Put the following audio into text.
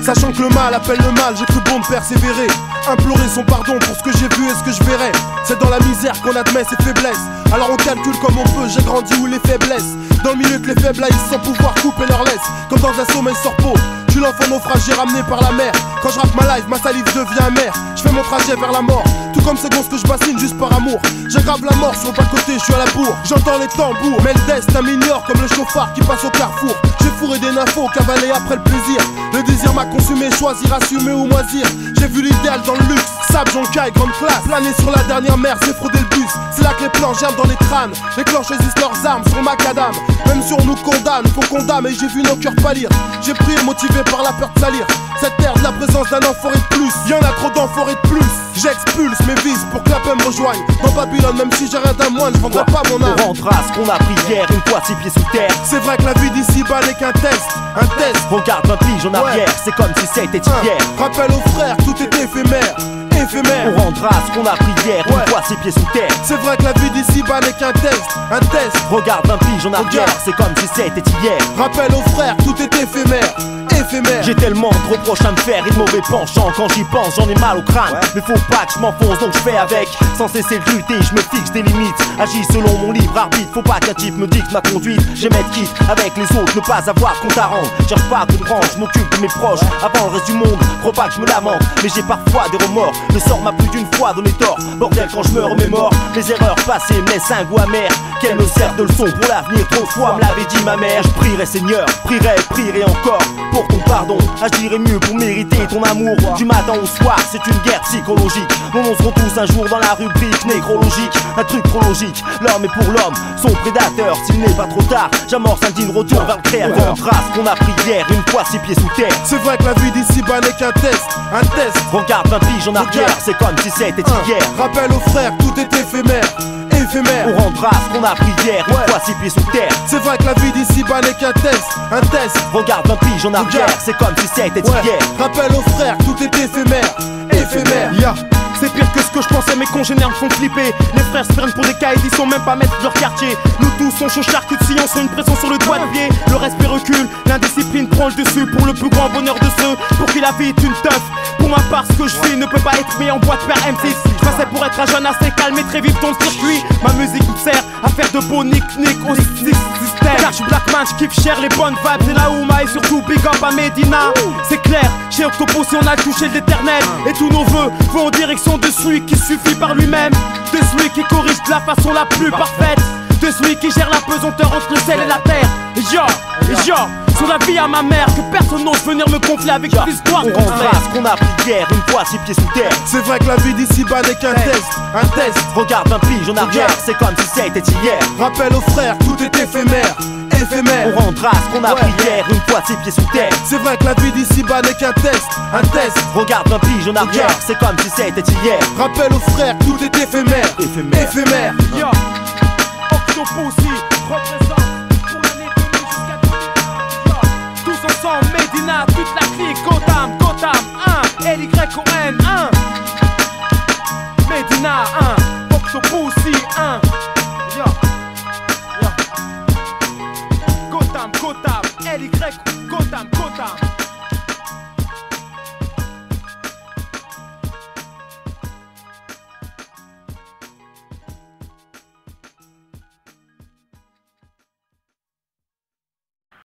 Sachant que le mal appelle le mal, j'ai cru bon de persévérer. Implorer son pardon pour ce que j'ai vu et ce que je verrai. C'est dans la misère qu'on admet ses faiblesses. Alors on calcule comme on peut, j'ai grandi où les faiblesses. Dans le milieu que les faibles haïssent sans pouvoir couper leur laisse. Comme dans un sommeil sans repos, je suis l'enfant naufragé ramené par la mer. Quand je rappe ma life, ma salive devient amère. Je fais mon trajet vers la mort, tout comme ces gonzes que je bassine juste par amour. J'aggrave la mort sur le bas-côté, je suis à la bourre. J'entends les tambours, mais le destin m'ignore comme le chauffard qui passe au carrefour. J'ai fourré des nymphos, cavalé après le plaisir. Le désir m'a consumé, choisir, assumer ou moisir. J'ai vu l'idéal dans le luxe, sable, joncaille, grande classe. Planer sur la dernière mer, c'est frauder le bus. C'est là que les plans germent dans les crânes. Les clans choisissent leurs armes sur macadam. Même si on nous condamne, faut condamner. Et j'ai vu nos cœurs pâlir. J'ai prié motivé par la peur de salir cette terre de la présence d'un enfoiré de plus. Y'en a trop d'enfoirés de plus. J'expulse mes vices pour que la paix me rejoigne. Dans Babylone, même si j'ai rien d'un moine, je vendrai pas mon âme. On rendra ce qu'on a pris hier, une fois 6 pieds sous terre. C'est vrai que la vie d'ici bas n'est qu'un test. Un test. Regarde 20 piges en arrière, c'est comme si c'était hier. Rappel aux frères, tout est éphémère. Éphémère. On rendra ce qu'on a pris hier, une fois 6 pieds sous terre. C'est vrai que la vie d'ici bas n'est qu'un test. Un test. Regarde 20 piges en arrière, c'est comme si c'était hier. Rappel aux frères, tout est éphémère. J'ai tellement de reproches à me faire et de mauvais penchants. Quand j'y pense, j'en ai mal au crâne. Mais faut pas que je m'enfonce, donc je fais avec. Sans cesser de lutter, je me fixe des limites. Agis selon mon libre arbitre. Faut pas qu'un type me dicte ma conduite. J'ai m'être quitte avec les autres, ne pas avoir compte à rendre. Cherche pas à comprendre, je m'occupe de mes proches. Avant le reste du monde, crois pas que je me lamente. Mais j'ai parfois des remords. Le sort m'a plus d'une fois donné tort. Bordel, quand je me remémore, les erreurs passées me laissent un goût amer. Qu'elles me servent de leçon pour l'avenir. Trop de fois me l'avait dit ma mère. Je prierai Seigneur, prierai encore pour ton pardon, agirai mieux pour mériter ton amour. Du matin au soir, c'est une guerre psychologique. On se retrouve un jour dans la rubrique nécrologique. Un truc chronologique, l'homme est pour l'homme son prédateur. S'il n'est pas trop tard, j'amorce un digne retour vers le créateur. Trace qu'on a pris hier, une fois 6 pieds sous terre. C'est vrai que la vie d'ici bas n'est qu'un test. Un test. Regarde 20 piges en arrière, c'est comme si c'était hier. Rappel aux frères, tout est éphémère. On rendra ce qu'on a pris hier, une fois 6 pieds sous terre. C'est vrai que la vie d'ici bas n'est qu'un test. Un test. Regarde 20 piges en arrière, c'est comme si c'était hier. Rappel aux frères, tout est éphémère. Éphémère. C'est pire que ce que je pensais, mes congénères me font flipper. Les frères se prennent pour des caïds, ils sont même pas maîtres de leur quartier. Nous tous, on chaud charcuterie, on sent une pression sur le doigt de pied. Le respect recule, l'indiscipline prend le dessus. Pour le plus grand bonheur de ceux pour qui la vie est une teuf. Pour ma part, ce que je fais ne peut pas être mis en boîte vers M6. Je passais pour être un jeune assez calme et très vif dans le circuit. Ma musique me sert à faire de beaux nick-nick au système. Car je suis Blackman, je kiffe cher les bonnes vibes. C'est la Ouma et surtout big up à Medina. C'est clair, chez Octopus on a touché l'éternel. Et tous nos vœux vont en direction de celui qui suffit par lui-même. De celui qui corrige de la façon la plus parfaite. De celui qui gère la pesanteur entre le ciel et la terre. Et genre, sur la vie à ma mère, que personne n'ose venir me confier avec des histoires. On rendra ce qu'on a pris hier, une fois 6 pieds sous terre. C'est vrai que la vie d'ici bas n'est qu'un test. Un test. Regarde 20 piges en arrière, c'est comme si c'était hier. Rappel aux frères, tout est éphémère. Éphémère. On rendra ce qu'on a pris hier, une fois 6 pieds sous terre. C'est vrai que la vie d'ici bas n'est qu'un test. Un test. Regarde 20 piges en arrière, c'est comme si c'était hier. Rappel aux frères, tout est éphémère. Éphémère. Octopus représente pour l'année 2000 jusqu'à 2000. Tous ensemble, Medina, toute la clique, Gotham, 1, LYON 1. Medina 1, Octopus 1. Gotham, LY, Gotham.